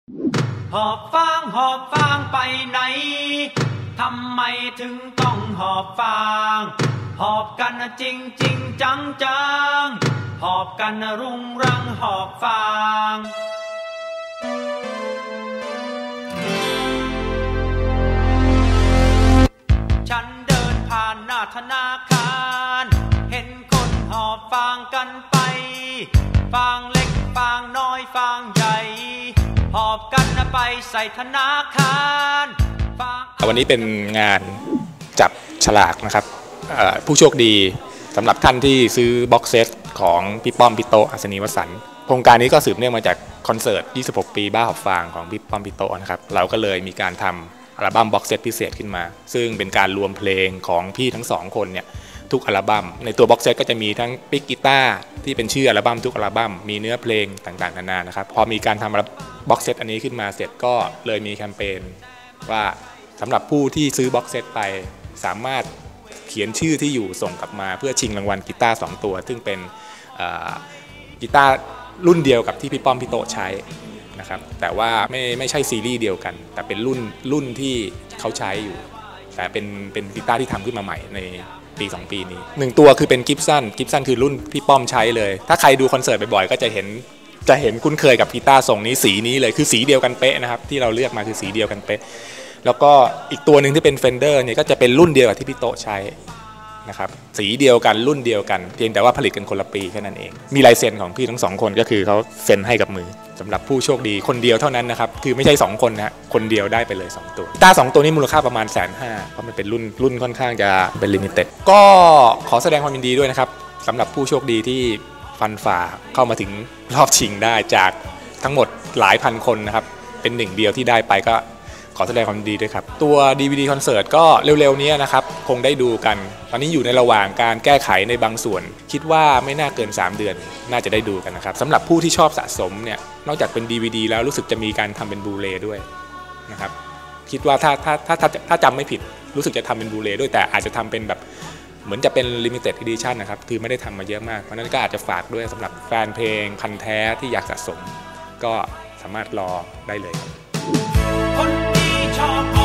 หอบฟางไปไหนทำไมถึงต้องหอบฟางหอบกันจริงจริงจังหอบกันรุงรังหอบฟางฉันเดินผ่านหน้าธนาคารเห็นคนหอบฟางกันไปฟางเล็กฟางน้อยฟางใหญ่หอบกันไปใส่ธนาคารวันนี้เป็นงานจับฉลากนะครับผู้โชคดีสำหรับท่านที่ซื้อบ็อกเซตของพี่ป้อมพี่โตอัศนีวสันต์โครงการนี้ก็สืบเนื่องมาจากคอนเสิร์ต26 ปีบ้าหอบฟางของพี่ป้อมพี่โตนะครับเราก็เลยมีการทำอัลบั้มบ็อกเซตพิเศษขึ้นมาซึ่งเป็นการรวมเพลงของพี่ทั้งสองคนเนี่ยทุกอัลบั้มในตัวบ็อกเซตก็จะมีทั้งปิกกีตาร์ที่เป็นชื่ออัลบั้มทุกอัลบั้มมีเนื้อเพลงต่างๆนานานะครับพอมีการทำบ็อกเซตอันนี้ขึ้นมาเสร็จก็เลยมีแคมเปญว่าสำหรับผู้ที่ซื้อบ็อกเซตไปสามารถเขียนชื่อที่อยู่ส่งกลับมาเพื่อชิงรางวัลกีตาร์2ตัวซึ่งเป็นกีตาร์รุ่นเดียวกับที่พี่ป้อมพี่โตใช้นะครับแต่ว่าไม่ใช่ซีรีส์เดียวกันแต่เป็นรุ่นที่เขาใช้อยู่แต่เป็นกีตาร์ที่ทำขึ้นมาใหม่ในปี2ปีนี้1ตัวคือเป็นกิฟสันคือรุ่นพี่ป้อมใช้เลยถ้าใครดูคอนเสิร์ตบ่อยๆก็จะเห็นคุ้นเคยกับกีตาร์ทรงนี้สีนี้เลยคือสีเดียวกันเป๊ะนะครับที่เราเลือกมาคือสีเดียวกันเป๊ะแล้วก็อีกตัวหนึ่งที่เป็น Fender เนี่ยก็จะเป็นรุ่นเดียวกับที่พี่โตใช้นะครับสีเดียวกันรุ่นเดียวกันเพียงแต่ว่าผลิตกันคนละปีแค่นั้นเองมีลายเซ็นของพี่ทั้ง2คนก็คือเขาเซ็นให้กับมือสำหรับผู้โชคดีคนเดียวเท่านั้นนะครับคือไม่ใช่2คนนะคนเดียวได้ไปเลย2ตัวกีตาร์2ตัวนี้มูลค่าประมาณ 150,000 เพราะมันเป็นรุ่นค่อนข้างจะเป็นลิมิเต็ดก็ขอแสดงความยินดีด้วยนะครับสำหรับผู้โชคดีที่ฟันฝ่าเข้ามาถึงรอบชิงได้จากทั้งหมดหลายพันคนนะครับเป็นหนึ่งเดียวที่ได้ไปก็ขอแสดงความดีด้วยครับตัว DVD คอนเสิร์ตก็เร็วๆนี้นะครับคงได้ดูกันตอนนี้อยู่ในระหว่างการแก้ไขในบางส่วนคิดว่าไม่น่าเกิน3 เดือนน่าจะได้ดูกันนะครับสำหรับผู้ที่ชอบสะสมเนี่ยนอกจากเป็น DVD แล้วรู้สึกจะมีการทำเป็นบลูเรย์ด้วยนะครับคิดว่าถ้าจำไม่ผิดรู้สึกจะทำเป็นบลูเรย์ด้วยแต่อาจจะทำเป็นแบบเหมือนจะเป็น Limited Edition นะครับคือไม่ได้ทำมาเยอะมากเพราะนั้นก็อาจจะฝากด้วยสำหรับแฟนเพลงพันธุ์แท้ที่อยากสะสมก็สามารถรอได้เลยครับคนที่ชอบ